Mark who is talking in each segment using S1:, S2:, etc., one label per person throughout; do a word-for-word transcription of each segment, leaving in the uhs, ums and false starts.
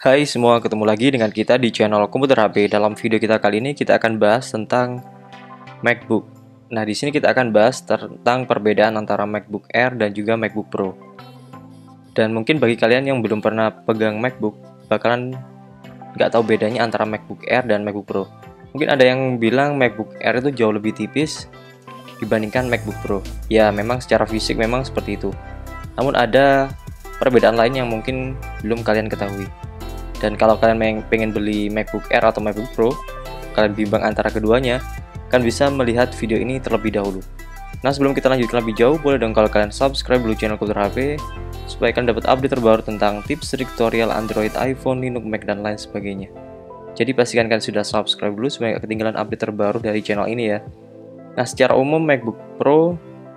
S1: Hai semua, ketemu lagi dengan kita di channel Komputer H P. Dalam video kita kali ini kita akan bahas tentang MacBook. Nah, di sini kita akan bahas tentang perbedaan antara MacBook Air dan juga MacBook Pro. Dan mungkin bagi kalian yang belum pernah pegang MacBook, bakalan nggak tahu bedanya antara MacBook Air dan MacBook Pro. Mungkin ada yang bilang MacBook Air itu jauh lebih tipis dibandingkan MacBook Pro. Ya, memang secara fisik memang seperti itu. Namun ada perbedaan lain yang mungkin belum kalian ketahui. Dan kalau kalian pengen beli MacBook Air atau MacBook Pro, kalian bimbang antara keduanya, kalian bisa melihat video ini terlebih dahulu. Nah, sebelum kita lanjut lebih jauh, boleh dong kalau kalian subscribe dulu channel Komputer H P, supaya kalian dapat update terbaru tentang tips tutorial Android, iPhone, Linux, Mac, dan lain sebagainya. Jadi pastikan kalian sudah subscribe dulu supaya gak ketinggalan update terbaru dari channel ini ya. Nah, secara umum MacBook Pro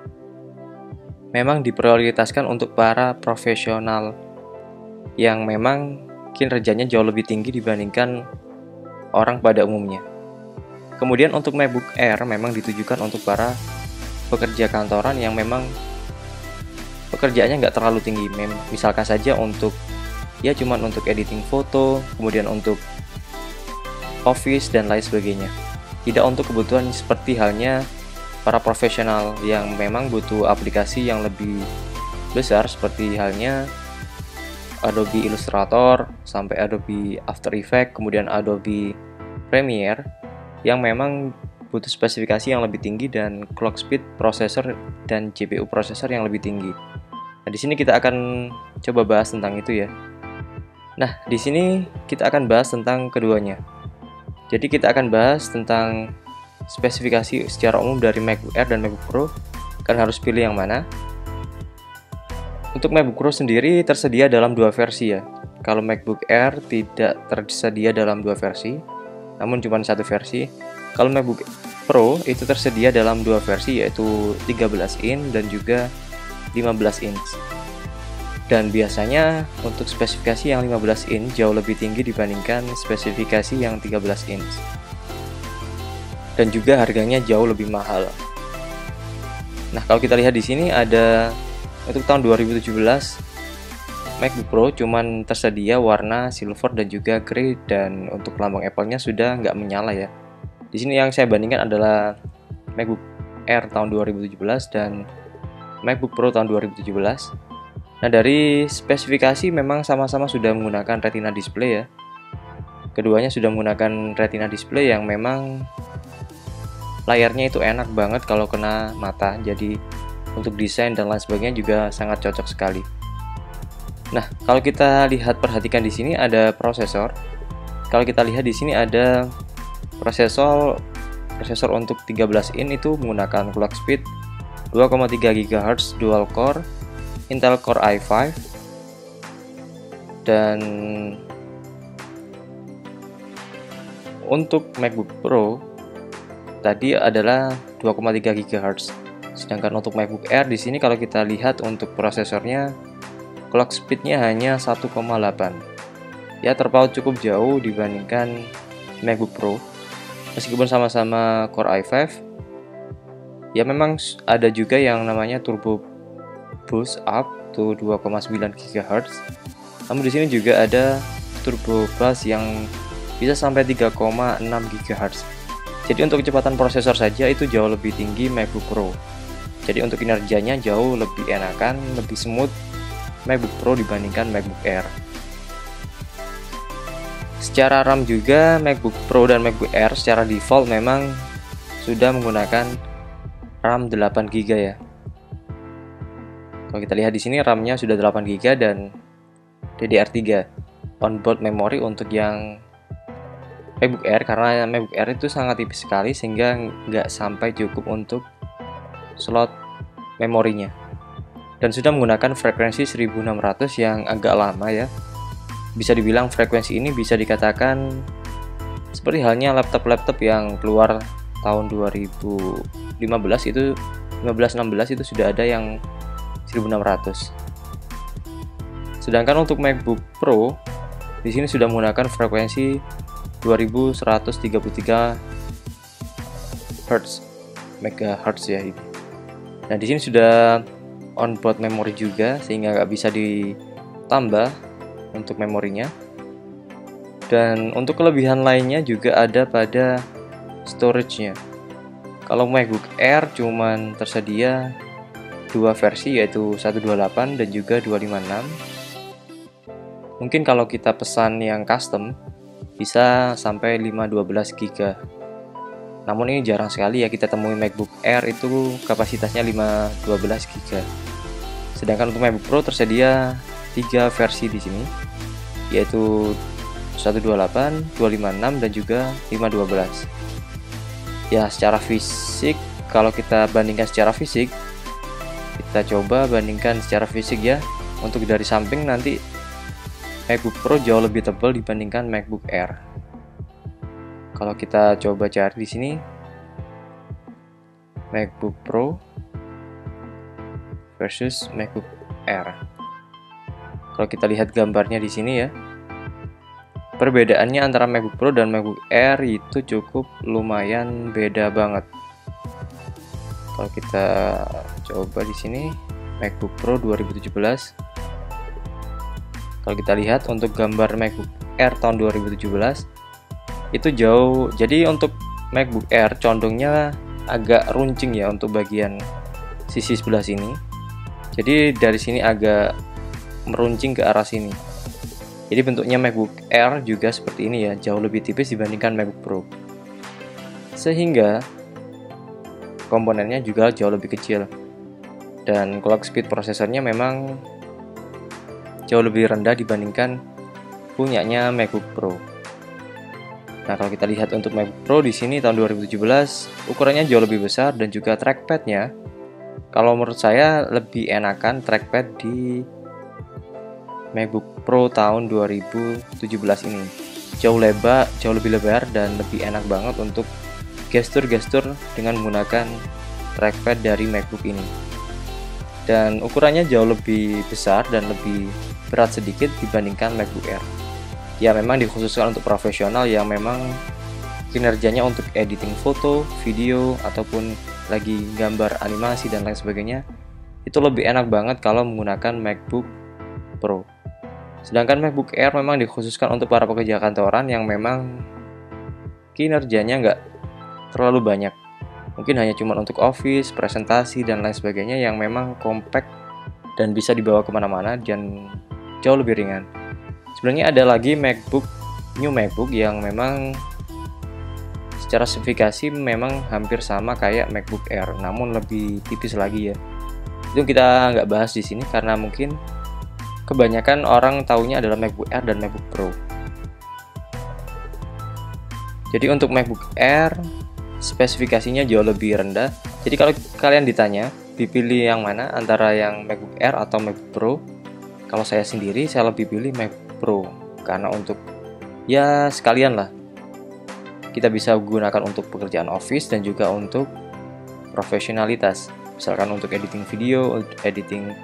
S1: memang diprioritaskan untuk para profesional yang memang kinerjanya jauh lebih tinggi dibandingkan orang pada umumnya. Kemudian untuk MacBook Air memang ditujukan untuk para pekerja kantoran yang memang pekerjaannya nggak terlalu tinggi. Misalkan saja untuk ya cuman untuk editing foto, kemudian untuk office dan lain sebagainya. Tidak untuk kebutuhan seperti halnya para profesional yang memang butuh aplikasi yang lebih besar seperti halnya Adobe Illustrator sampai Adobe After Effects, kemudian Adobe Premiere yang memang butuh spesifikasi yang lebih tinggi dan clock speed prosesor dan G P U prosesor yang lebih tinggi. Nah, di sini kita akan coba bahas tentang itu ya. Nah, di sini kita akan bahas tentang keduanya. Jadi kita akan bahas tentang spesifikasi secara umum dari MacBook Air dan MacBook Pro. Kalian harus pilih yang mana. Untuk MacBook Pro sendiri tersedia dalam dua versi ya. Kalau MacBook Air tidak tersedia dalam dua versi, namun cuma satu versi. Kalau MacBook Pro itu tersedia dalam dua versi, yaitu tiga belas inch dan juga lima belas inch. Dan biasanya untuk spesifikasi yang lima belas inch jauh lebih tinggi dibandingkan spesifikasi yang tiga belas inch. Dan juga harganya jauh lebih mahal. Nah, kalau kita lihat di sini ada untuk tahun dua ribu tujuh belas MacBook Pro cuman tersedia warna silver dan juga grey, dan untuk lambang Apple-nya sudah nggak menyala ya. Di sini yang saya bandingkan adalah MacBook Air tahun dua ribu tujuh belas dan MacBook Pro tahun dua ribu tujuh belas. Nah, dari spesifikasi memang sama-sama sudah menggunakan Retina display ya. Keduanya sudah menggunakan Retina display yang memang layarnya itu enak banget kalau kena mata. Jadi untuk desain dan lain sebagainya juga sangat cocok sekali. Nah, kalau kita lihat perhatikan di sini ada prosesor. Kalau kita lihat di sini ada prosesor prosesor untuk tiga belas inch itu menggunakan clock speed dua koma tiga gigahertz dual core Intel Core i lima, dan untuk MacBook Pro tadi adalah dua koma tiga gigahertz. Sedangkan untuk MacBook Air di sini kalau kita lihat untuk prosesornya clock speednya hanya satu koma delapan. Ya, terpaut cukup jauh dibandingkan MacBook Pro. Meskipun sama-sama Core i lima, ya memang ada juga yang namanya Turbo Boost up to dua koma sembilan gigahertz. Namun di sini juga ada Turbo Boost yang bisa sampai tiga koma enam gigahertz. Jadi untuk kecepatan prosesor saja itu jauh lebih tinggi MacBook Pro. Jadi untuk kinerjanya jauh lebih enakan, lebih smooth MacBook Pro dibandingkan MacBook Air. Secara RAM juga MacBook Pro dan MacBook Air secara default memang sudah menggunakan RAM delapan giga ya. Kalau kita lihat di sini RAM-nya sudah delapan giga dan D D R tiga onboard memory untuk yang MacBook Air, karena MacBook Air itu sangat tipis sekali sehingga nggak sampai cukup untuk slot memorinya, dan sudah menggunakan frekuensi seribu enam ratus yang agak lama ya. Bisa dibilang frekuensi ini bisa dikatakan seperti halnya laptop-laptop yang keluar tahun dua ribu lima belas itu lima belas enam belas itu sudah ada yang seribu enam ratus. Sedangkan untuk MacBook Pro di sini sudah menggunakan frekuensi dua ribu seratus tiga puluh tiga hertz megahertz ya ini. Nah, di sini sudah onboard memory juga sehingga nggak bisa ditambah untuk memorinya. Dan untuk kelebihan lainnya juga ada pada storage-nya. Kalau MacBook Air cuman tersedia dua versi, yaitu seratus dua puluh delapan dan juga dua ratus lima puluh enam. Mungkin kalau kita pesan yang custom bisa sampai lima ratus dua belas giga. Namun ini jarang sekali ya kita temui MacBook Air itu kapasitasnya lima ratus dua belas giga. Sedangkan untuk MacBook Pro tersedia tiga versi di sini, yaitu seratus dua puluh delapan, dua ratus lima puluh enam dan juga lima ratus dua belas. Ya, secara fisik kalau kita bandingkan secara fisik, kita coba bandingkan secara fisik ya. Untuk dari samping nanti MacBook Pro jauh lebih tebal dibandingkan MacBook Air. Kalau kita coba cari di sini MacBook Pro versus MacBook Air. Kalau kita lihat gambarnya di sini ya, perbedaannya antara MacBook Pro dan MacBook Air itu cukup lumayan beda banget. Kalau kita coba di sini MacBook Pro dua ribu tujuh belas. Kalau kita lihat untuk gambar MacBook Air tahun dua ribu tujuh belas itu jauh. Jadi untuk MacBook Air condongnya agak runcing ya untuk bagian sisi sebelah sini. Jadi dari sini agak meruncing ke arah sini. Jadi bentuknya MacBook Air juga seperti ini ya, jauh lebih tipis dibandingkan MacBook Pro. Sehingga komponennya juga jauh lebih kecil. Dan clock speed prosesornya memang jauh lebih rendah dibandingkan punyanya MacBook Pro. Nah, kalau kita lihat untuk MacBook Pro di sini tahun dua ribu tujuh belas, ukurannya jauh lebih besar dan juga trackpad-nya, kalau menurut saya lebih enakan trackpad di MacBook Pro tahun dua ribu tujuh belas ini. Jauh lebar, jauh lebih lebar dan lebih enak banget untuk gestur-gestur dengan menggunakan trackpad dari MacBook ini. Dan ukurannya jauh lebih besar dan lebih berat sedikit dibandingkan MacBook Air. Ya, memang dikhususkan untuk profesional yang memang kinerjanya untuk editing foto, video, ataupun lagi gambar animasi dan lain sebagainya, itu lebih enak banget kalau menggunakan MacBook Pro. Sedangkan MacBook Air memang dikhususkan untuk para pekerja kantoran yang memang kinerjanya nggak terlalu banyak. Mungkin hanya cuma untuk office, presentasi, dan lain sebagainya yang memang compact dan bisa dibawa kemana-mana dan jauh lebih ringan. Sebenarnya ada lagi MacBook, new MacBook yang memang secara spesifikasi memang hampir sama kayak MacBook Air, namun lebih tipis lagi ya. Itu kita nggak bahas di sini karena mungkin kebanyakan orang taunya adalah MacBook Air dan MacBook Pro. Jadi untuk MacBook Air spesifikasinya jauh lebih rendah. Jadi kalau kalian ditanya dipilih yang mana antara yang MacBook Air atau MacBook Pro, kalau saya sendiri saya lebih pilih MacBook Pro karena untuk ya sekalian lah kita bisa gunakan untuk pekerjaan office dan juga untuk profesionalitas, misalkan untuk editing video, editing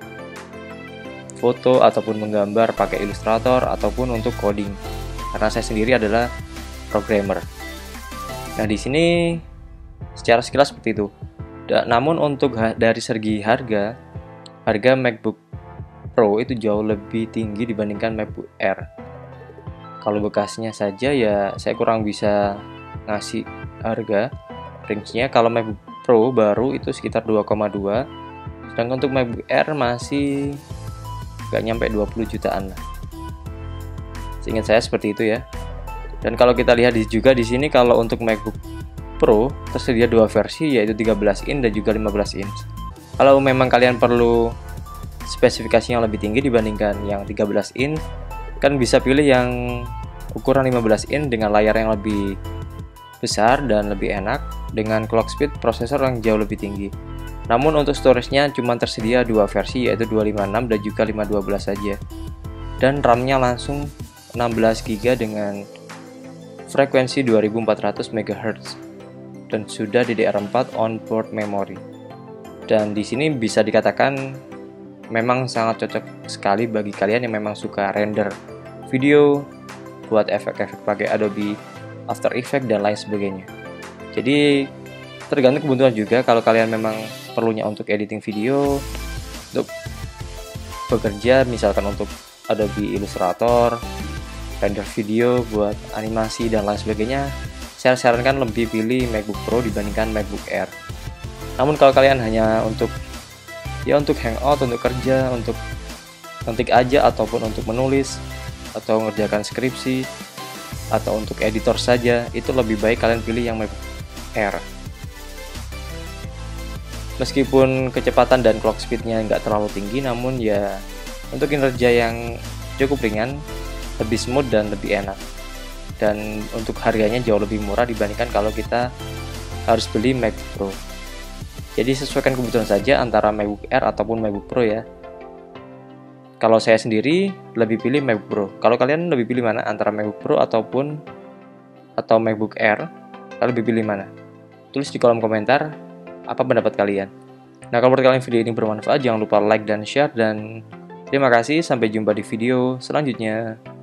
S1: foto ataupun menggambar pakai Illustrator ataupun untuk coding. Karena saya sendiri adalah programmer. Nah, di sini secara sekilas seperti itu. Da, namun untuk dari segi harga, harga MacBook Pro itu jauh lebih tinggi dibandingkan MacBook Air. Kalau bekasnya saja ya saya kurang bisa ngasih harga. Range-nya kalau MacBook Pro baru itu sekitar dua koma dua, sedangkan untuk MacBook Air masih nggak nyampe dua puluh jutaan lah. Seingat saya seperti itu ya. Dan kalau kita lihat juga di sini kalau untuk MacBook Pro tersedia dua versi, yaitu tiga belas inch dan juga lima belas inch. Kalau memang kalian perlu spesifikasi yang lebih tinggi dibandingkan yang tiga belas inch, kan bisa pilih yang ukuran lima belas inch dengan layar yang lebih besar dan lebih enak dengan clock speed prosesor yang jauh lebih tinggi. Namun untuk storage-nya cuma tersedia dua versi, yaitu dua ratus lima puluh enam dan juga lima ratus dua belas saja. Dan RAM-nya langsung enam belas giga dengan frekuensi dua ribu empat ratus megahertz dan sudah D D R empat on-board memory. Dan di sini bisa dikatakan memang sangat cocok sekali bagi kalian yang memang suka render video, buat efek-efek pakai Adobe After Effects dan lain sebagainya. Jadi tergantung kebutuhan juga. Kalau kalian memang perlunya untuk editing video, untuk bekerja misalkan untuk Adobe Illustrator, render video, buat animasi dan lain sebagainya, saya sarankan lebih pilih MacBook Pro dibandingkan MacBook Air. Namun kalau kalian hanya untuk ya untuk hangout, untuk kerja, untuk ngetik aja ataupun untuk menulis atau mengerjakan skripsi atau untuk editor saja, itu lebih baik kalian pilih yang MacBook Air. Meskipun kecepatan dan clock speednya nggak terlalu tinggi, namun ya untuk kinerja yang cukup ringan, lebih smooth dan lebih enak. Dan untuk harganya jauh lebih murah dibandingkan kalau kita harus beli MacBook Pro. Jadi sesuaikan kebutuhan saja antara MacBook Air ataupun MacBook Pro ya. Kalau saya sendiri lebih pilih MacBook Pro. Kalau kalian lebih pilih mana, antara MacBook Pro ataupun atau MacBook Air? Kalian lebih pilih mana? Tulis di kolom komentar apa pendapat kalian. Nah, kalau menurut kalian video ini bermanfaat, jangan lupa like dan share, dan terima kasih. Sampai jumpa di video selanjutnya.